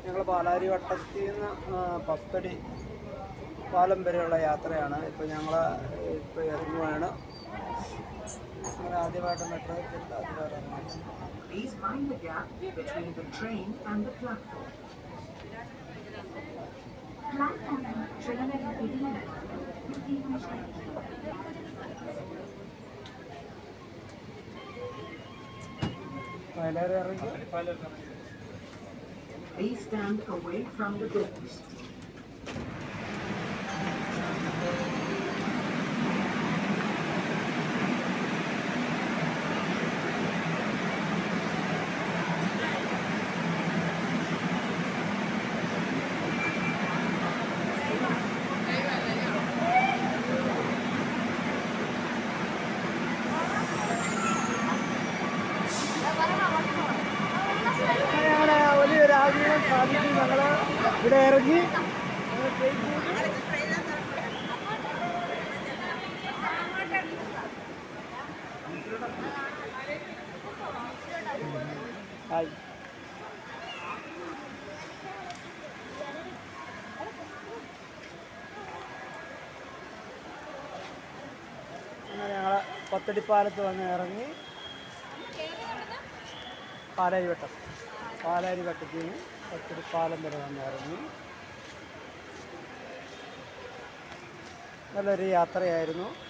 ഞങ്ങൾ പാലാരി വട്ടത്തിൽ നിന്ന് പത്തടി പാലം വരെയുള്ള യാത്രയാണ്. ഇപ്പോൾ ഞങ്ങൾ ഇറങ്ങുകയാണ്. അങ്ങനെ ആദ്യമായിട്ട് മെട്രോ പാലാരി ഇറങ്ങി. Please stand away from the doors. വലിയൊരാഗ്രഹം സാധിക്കും. ഞങ്ങൾ ഇവിടെ ഇറങ്ങി ഹായ് അങ്ങനെ ഞങ്ങൾ പത്തടിപ്പാലത്ത് വന്ന് ഇറങ്ങി പാലാരി വട്ടത്തിൽ നിന്ന് പത്തടിപ്പാലം വരെ വന്ന് ഇറങ്ങി. നല്ലൊരു യാത്രയായിരുന്നു.